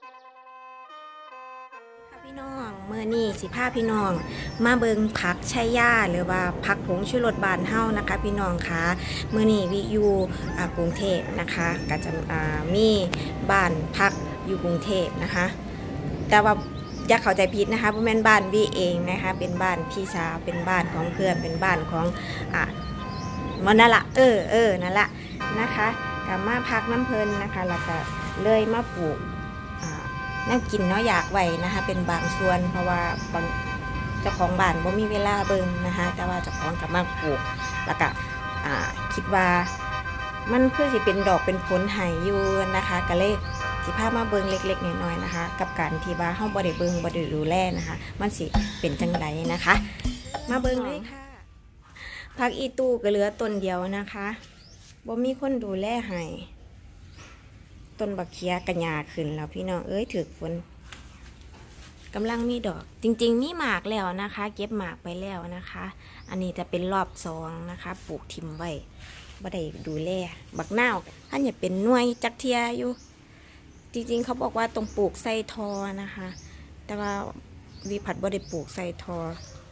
พี่น้องเมื่อนี่สิพาพี่น้องมาเบิงผักไชย่าหรือว่าผักผงชูรสบานเฮานะคะพี่น้องคะเมื่อนี่วิอยู่กรุงเทพนะคะก็จะมีบ้านพักอยู่กรุงเทพนะคะแต่ว่าอย่าเข้าใจผิดนะคะเพราะแม่นบ้านวิเองนะคะเป็นบ้านพี่สาวเป็นบ้านของเพื่อนเป็นบ้านของมันนั่นละนั่นละนะคะกับมาพักน้ำเพลินนะคะแล้วก็เลยมาปลูกน่ากินเนาะอยากไว้นะคะเป็นบางส่วนเพราะว่าบางเจ้าของบ้านบ่มีเวลาเบิ่งนะคะแต่ว่าเจ้าของกับมาปลูกแล้วก็คิดว่ามันคือสิเป็นดอกเป็นผลให้อยู่นะคะก็เลยสิพามาเบิ่งเล็กๆน้อยๆนะคะกับการที่ว่าเฮาบ่ได้เบิ่งบ่ได้ดูแลนะคะมันสิเป็นจังไดนะคะมาเบิ่งเลยค่ะผักอีตู้ก็เหลือต้นเดียวนะคะบ่มีคนดูแลให้ต้นบักเขียกระยาขึ้นแล้วพี่น้องเอ้ยถือฝนกำลังมีดอกจริงๆมีหมากแล้วนะคะเก็บหมากไปแล้วนะคะอันนี้จะเป็นรอบ2นะคะปลูกทิมไว้บ่ได้ดูแลบักนาวท่านอย่าเป็นหน่วยจักเทียอยู่จริงๆเขาบอกว่าต้องปลูกใส่ทอนะคะแต่ว่าวิผัดบ่ได้ปลูกใส่ทอ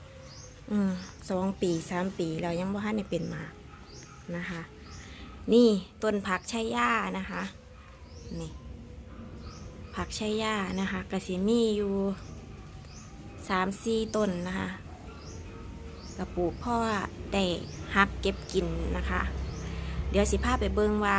2 ปี3 ปีแล้วยังบ่ทันได้เป็นหมากนะคะนี่ต้นผักไชย่านะคะนี่ผักไชย่านะคะกระสีมีอยู่3-4 ต้นนะคะกระปลูกพ่อได้ฮักเก็บกินนะคะเดี๋ยวสิพาไปเบิ่งว่า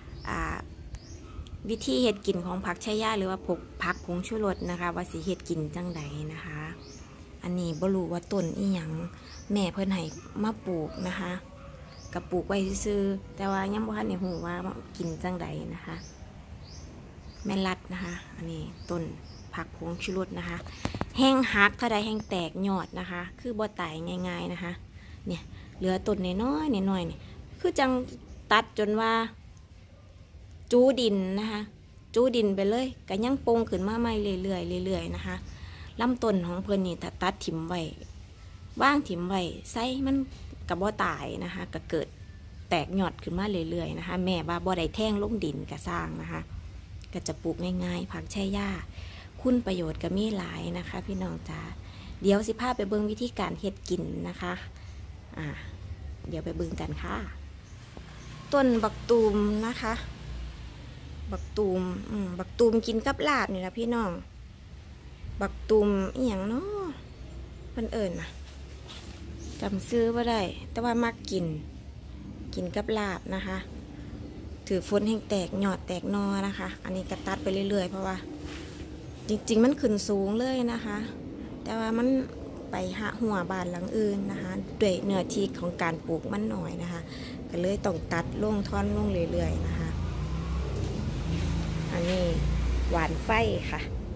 วิธีเฮ็ดกินของผักไชย่าหรือว่าผักผงชูรสนะคะว่าสิเฮ็ดกินจังใดนะคะอันนี้บ่รู้ว่าต้นอีหยังแม่เพิ่นให้มาปลูกนะคะกระปลูกไว้ซื่อแต่ว่ายังบ่ทันได้ฮู้ว่ากินจังใดนะคะแม่ลัดนะคะอันนี้ต้นผักผงชูรสนะคะแห้งหักถ้าใดแห้งแตกยอดนะคะคือบ่ตายง่ายๆนะคะเนี่ยเหลือต้นน้อยๆน้อยๆนี่คือจังตัดจนว่าจูดินนะคะจูดินไปเลยก็ยังปงขึ้นมาใหม่เรื่อยๆนะคะลำต้นของเพิ่นนี่ถ้าตัดถิ่มไว้ว่างถิ่มไว้ใส่มันกับบ่ตายนะคะก็เกิดแตกยอดขึ้นมาเรื่อยๆนะคะแม่ว่าบ่ได้แท่งลงดินก็สร้างนะคะก็จะปลูกง่ายๆผักไชย่าคุณประโยชน์ก็มีหลายนะคะพี่น้องจ๋าเดี๋ยวสิพาไปเบิ่งวิธีการเฮ็ดกินนะคะเดี๋ยวไปเบิ่งกันค่ะต้นบักตูมนะคะบักตูมกินกับลาบนี่ละพี่น้องบักตูมอีหยังเนาะเพิ่นเอิ้นน่ะจำซื้อบ่ได้แต่ว่ามักกินกับลาบนะคะถือฝนแห้งแตกยอดแตกนอนะคะอันนี้ก็ตัดไปเรื่อยๆเพราะว่าจริงๆมันขึ้นสูงเลยนะคะแต่ว่ามันไปหาหัวบานหลังอื่นนะคะด้วยเนื้อที่ของการปลูกมันหน่อยนะคะก็เลยต้องตัดลงท่อนลงเรื่อยๆนะคะอันนี้หวานไฟค่ะ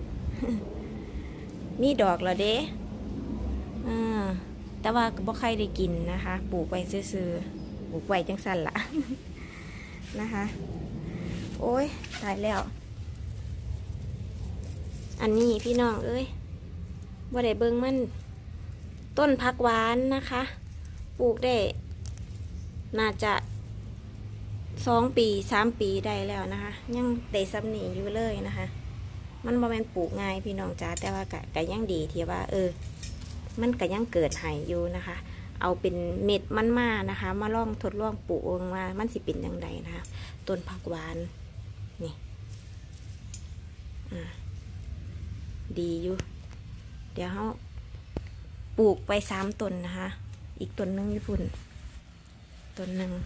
มีดอกแล้วเด้แต่ว่าบ่ใครได้กินนะคะปลูกไว้ซื่อๆปลูกไว้จังสั่นละ นะคะโอ้ยตายแล้วอันนี้พี่น้องเอ้ยบ่ได้เบิ่งมันต้นผักหวานนะคะปลูกได้น่าจะ2 ปี3 ปีได้แล้วนะคะยังได้ซ้ำหนีอยู่เลยนะคะมันบ่แม่นปลูกง่ายพี่น้องจ๋าแต่ว่าก็ยังดีที่ว่ามันก็ยังเกิดให้อยู่นะคะเอาเป็นเม็ดมันมานะคะมาลองทดลองปลูกว่ามันสิเป็นยังไงนะคะต้นผักหวานนี่ดีอยู่เดี๋ยวเขาปลูกไป3 ต้นนะคะอีกต้นนึงญี่ปุ่นต้นนึง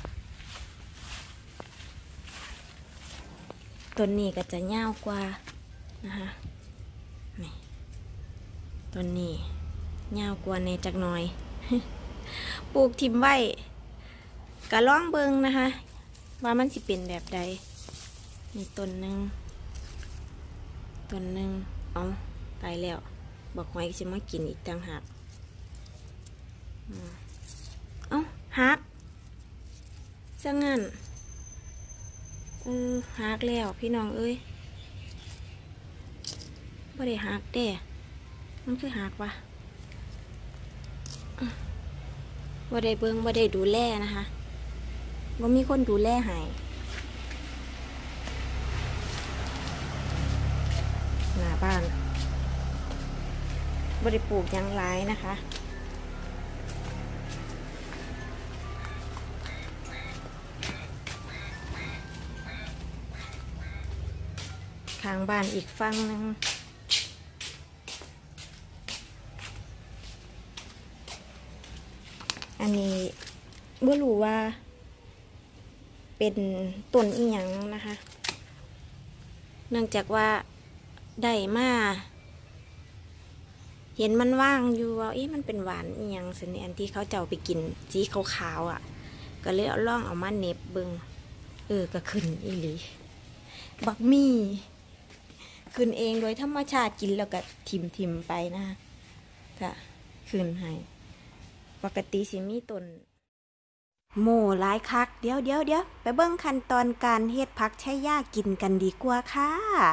ต้นนี้ก็จะยาวกว่านะคะนี่ต้นนี้ยาวกว่าในจักหน่อย ปลูกทิมไว้ก็ลองเบิ่งนะคะว่ามันสิเป็นแบบใดนี่ต้นนึงเอาตายแล้วบอกหอยจะมากินอีกต่างหากเอาหักซะงั้นหักแล้วพี่น้องเอ้ยบ่ได้หักเด้มันคือหักวะบ่ได้เบิ่งบ่ได้ดูแลนะคะบ่มีคนดูแลให้บ้านบริปลูกยังหลายนะคะข้างบ้านอีกฝั่งนึงอันนี้บ่รู้ว่าเป็นต้นอีหยังนะคะเนื่องจากว่าได้มาเห็นมันว่างอยู่ว่ามันเป็นหวานอีหยังสันนี่อันที่เขาเจ้าไปกินสีขาวๆอ่ะก็เลยเอาล่องเอามาเน็บเบิงก็ขึ้นอีหลีบักมี่ขึ้นเองโดยธรรมชาติกินแล้วก็ทิมไปนะคะก็ขึ้นให้ปกติสิมีต้นโม่หลายคักเดี๋ยวไปเบิ่งขั้นตอนการเฮ็ดผักไชย่ากินกันดีกว่าค่ะ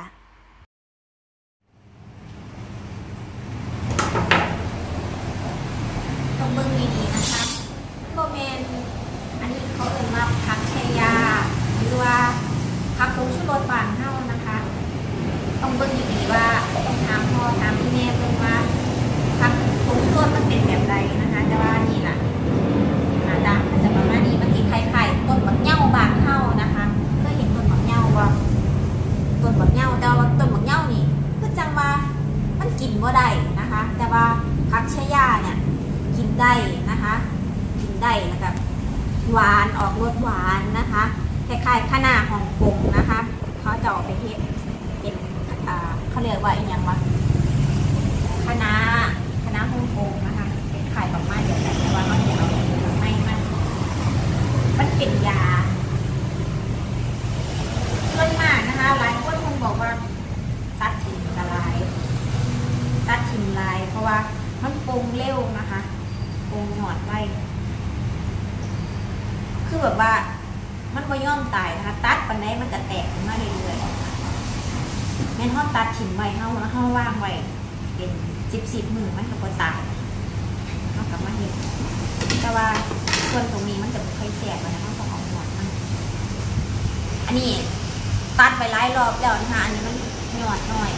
ต้องเบิ่งดีๆนะคะโบแมนอันนี้เขาเอ่ยมาผักไชย่าหรือว่าผักผงชูรสบ้านเฮานะคะต้องเบิ่งดีๆว่าต้องถามพ่อถามแม่เบิ่งว่าผักผงชูรสมันเป็นแบบใดนะคะแต่ว่านี่ล่ะด่างมันจะประมาณนี้มันสีไข่ต้นบักเหย้าบานเฮานะคะก็เห็นต้นบักเหย้าว่าต้นบักเหย้าแต่ว่าต้นบักเหย้านี่คือจังว่ามันกินบ่ได้นะคะแต่ว่าผักชะย่าเนี่ยกินได้นะคะกินได้แล้วก็หวานออกรสหวานนะคะคล้ายๆคะน้าฮ่องกงนะคะเขาจะเอาไปเฮ็ดเป็นเขาเรียกว่าอย่างวะคะน้าฮ่องกงนะคะเป็นไข่ประมาณเดียวกันแต่ว่าเขาจะเอามันเป็นยาเรื่องมากนะคะหลายคนคงบอกว่าตัดถิ่นละลายตัดถิ่นลายเพราะว่ามันปรุงเร็วนะคะปรุงหนอดไว้คือแบบว่ามันก็ย่อมตายนะคะตัดปันไหนมันจะแตกมาเรื่อยๆแม่นเขาตัดถิ่นไว้เขาว่างไว้เป็น10 มือมันก็ตายเขากลับมาเห็นแต่ว่าส่วนตรงนี้มันจะไม่ค่อยแสบนะต้องเอาหนวดมันอันนี้ตัดไปหลายรอบแล้วนะคะอันนี้มันหยอดหน่อย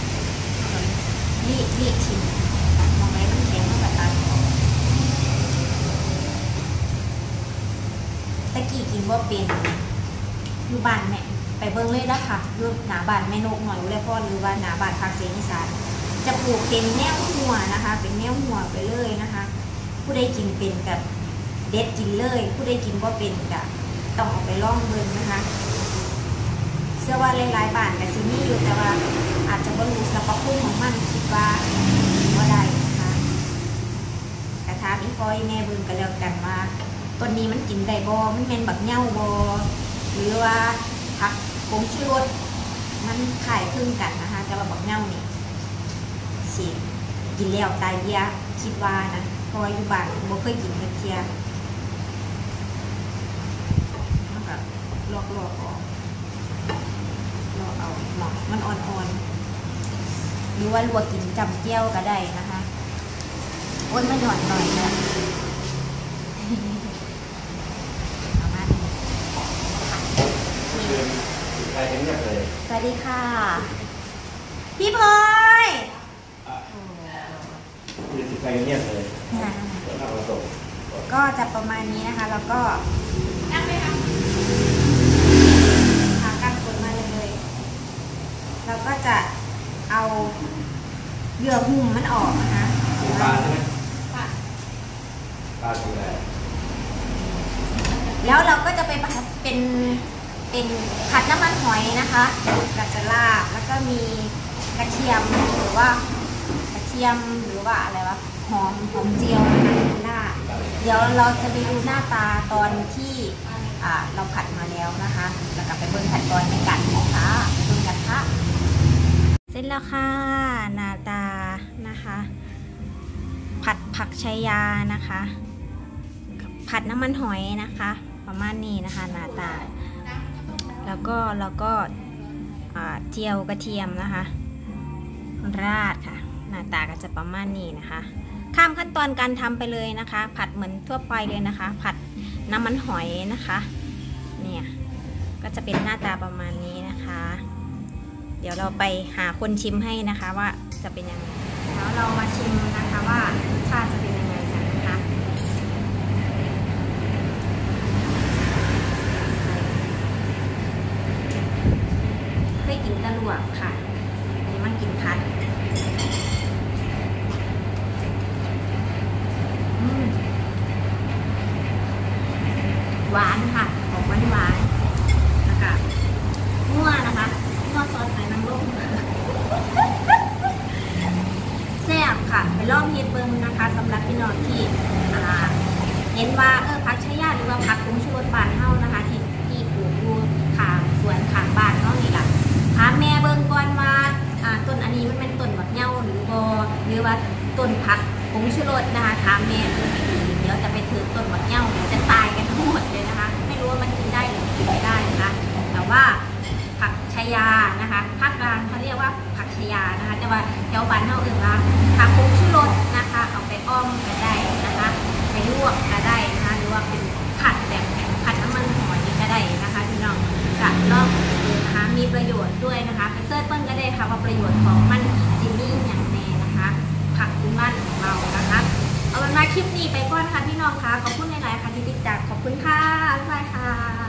รีดชิ้นมองไหมมันแข็งมันแบบตัดตะกี้กินว่าเป็นอยู่บ้านแม่ไปเบิ้งเลยนะคะรูปหนาบ้านแม่นกหน่อยเลยพ่อหรือว่าหนาบ้านภาคเสียงอีสานจะปลูกเป็นแนวหัวนะคะเป็นแนวหัวไปเลยนะคะผู้ใดกินเป็นกับเด็ดกินเลยผู้ใดกินก็เป็นกะต้องออกไปล่องเบิ่งนะคะเชื่อว่าหลายๆบ้านแต่ซีนี่อยู่แต่ว่าอาจจะบรรลุสรรพคุณของมันคิดว่าได้นะคะกระทาพี่ก้อยแม่เบิ่งกันแล้วกันว่าต้นนี้มันกินได้บ่มันเป็นบักเหย้าบ่หรือว่าผักผงชูรสมันขายครึ่งกันนะคะแต่ว่าบักเหย้านี่สิกินแล้วตายเบี้ยคิดว่านะเพราะว่าอยู่บ้านบ่เคยกินเทียลอกออกลอกเอาหมอกมันอ่อนๆหรือว่าลวกกินจำเจียวก็ได้นะคะอ้นไม่หย่อนหน่อยนะประมาณนี้ใครเงียบเลยสวัสดีค่ะพี่พลอยใครเงียบเลยก็จะประมาณนี้นะคะแล้วก็นั่งไหมคะเราก็จะเอาเหยื่อหุ้มมันออกนะคะปลาใช่ไหมปลาตัวใหญ่แล้วเราก็จะไปเป็นผัดน้ำมันหอยนะคะกับกระลาแล้วก็มีกระเทียมหรือว่ากระเทียมหรือว่าอะไรวะหอมเจียวนะคะเดี๋ยวเราจะไปดูหน้าตาตอนที่เราผัดมาแล้วนะคะแล้วก็ไปเบิ่งขั้นตอนในการนะคะเบิ่งกันค่ะเสร็จแล้วค่ะหน้าตานะคะผัดผักชายานะคะผัดน้ำมันหอยนะคะประมาณนี้นะคะหน้าตาแล้วก็เจียวกระเทียมนะคะราดค่ะหน้าตาก็จะประมาณนี้นะคะข้ามขั้นตอนการทำไปเลยนะคะผัดเหมือนทั่วไปเลยนะคะผัดน้ำมันหอยนะคะเนี่ยก็จะเป็นหน้าตาประมาณนี้นะคะดี๋ยวเราไปหาคนชิมให้นะคะว่าจะเป็นยังไงแล้วเรามาชิมนะคะว่ารสชาติจะเป็นยังไงกันนะคะเคยกินตะลวกค่ะนี่มันกินพัดหวานค่ะออกหวานนะคะนัวนะคะนัวซอสไข่นางรมแซ่บค่ะไปลองเฮ็ดเบิ่งนะคะสำหรับพี่น้องที่เห็นว่าผักชะยาหรือว่าผักผงชูรสบ้านเฮานะคะที่ปลูกอยู่ข้างสวนข้างบ้านเฮานี่ล่ะถามแม่เบิ่งก่อนว่าต้นอันนี้มันเป็นต้นบักเหย้าหรือบ่หรือว่าต้นผักผงชูรสนะคะถามแม่ดูดีๆเดี๋ยวจะไปถือต้นบักเหย้าเดี๋ยวจะตายกันทั้งหมดเลยนะคะไม่รู้ว่ามันกินได้หรือกินไม่ได้นะคะแต่ว่าผักชะยานะคะภาคกลางเขาเรียกว่าผักชะยานะคะแต่ว่าแถวบ้านเฮาเอ่ยว่าผักผงชูรสนะคะเอาไปอ้อมก็ได้นะคะไปลวกก็ได้นะคะหรือว่าเป็นผัดแบบผัดน้ำมันหอยก็ได้นะคะพี่น้องกะลองดูนะคะมีประโยชน์ด้วยนะคะไปเสิร์ชเพิ่งก็ได้ค่ะว่าประโยชน์ของมันซิมี่อย่างแน่นะคะผักพื้นบ้านของเรานะคะเอาเป็นว่าคลิปนี้ไปก่อนค่ะพี่น้องค่ะขอบคุณหลายๆค่ะที่ติดตามขอบคุณค่ะบ๊ายบายค่ะ